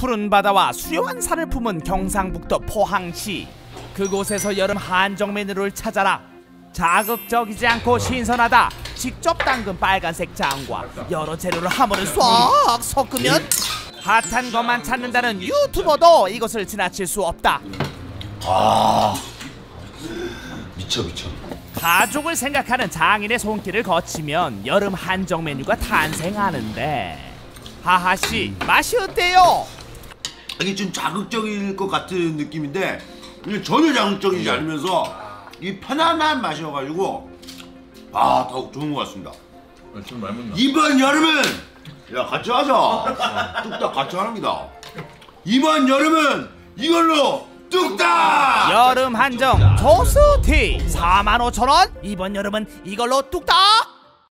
푸른 바다와 수려한 산을 품은 경상북도 포항시. 그곳에서 여름 한정 메뉴를 찾아라. 자극적이지 않고 신선하다. 직접 담근 빨간색 장과 여러 재료를 한 번에 쏙 섞으면 핫한 것만 찾는다는 유튜버도 이것을 지나칠 수 없다. 아, 미쳐. 가족을 생각하는 장인의 손길을 거치면 여름 한정 메뉴가 탄생하는데, 하하씨 맛이 어때요? 이게 좀 자극적일 것 같은 느낌인데 이게 전혀 자극적이지 않으면서 이 편안한 맛이어가지고 더욱 좋은 것 같습니다. 좀 많이 먹나? 이번 여름은 야 같이 하자. 뚝딱 같이 합니다. 이번 여름은 이걸로 뚝딱! 여름 한정 조스티 45,000원. 이번 여름은 이걸로 뚝딱!